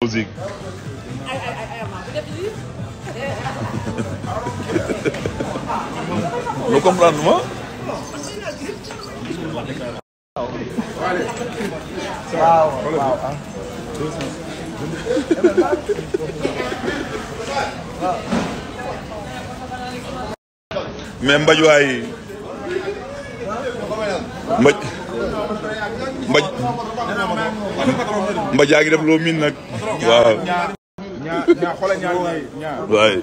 musique. Lu comprendre ma. waaw waaw ah. mais mbaj waay mbaj yaa ngi def loo miin nag waaw. waay.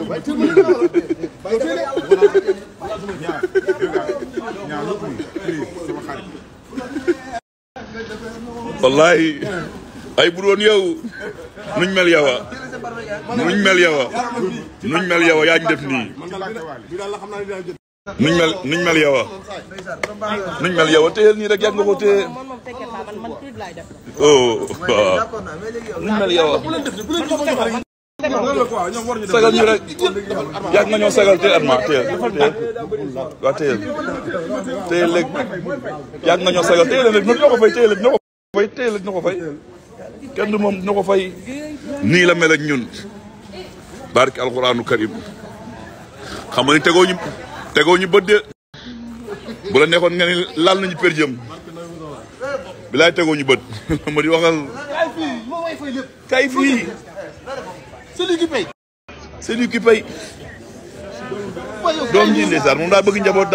wallahi ay bu doon yow nuñ mel yow nuñ mel yow nuñ mel yow yaa ñu def nii nuñ mel yow nuñ mel yow téyel nii rek yàgg nga ko téye oh waaw nuñ mel yow sagal ñu rek yàgg nga ñoo sagal téye atma téyel waaw téyel léegi yàgg nga ñoo sagal téyel léegi ñoo ko fay téyel léegi ñoo ko fay téyel léegi ñoo ko fay kenn du moom dina ko fay nii la mel ak ñun barki alxuraanu karim xam nga ni tegoo ñu bët de bu la neexoon nga ni laal nañu per jëm bilaay tegoo ñu bët ma di waxal kay fii c'est lui qui paye doom ji ndeysaan moom daa bëgg njaboot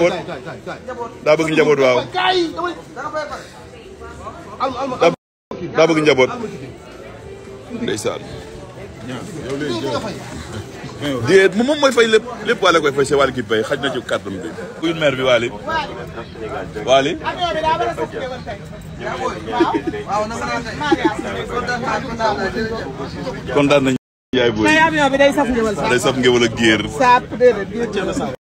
waaw daa bëgg njaboot ndeysaan déet moom mooy fay lépp waale koy fay c'est Wally qui paye xaj na ci kàttan bi kuy maire bi Wally kontaan nañ yaay booy day saf ngéwal ak géer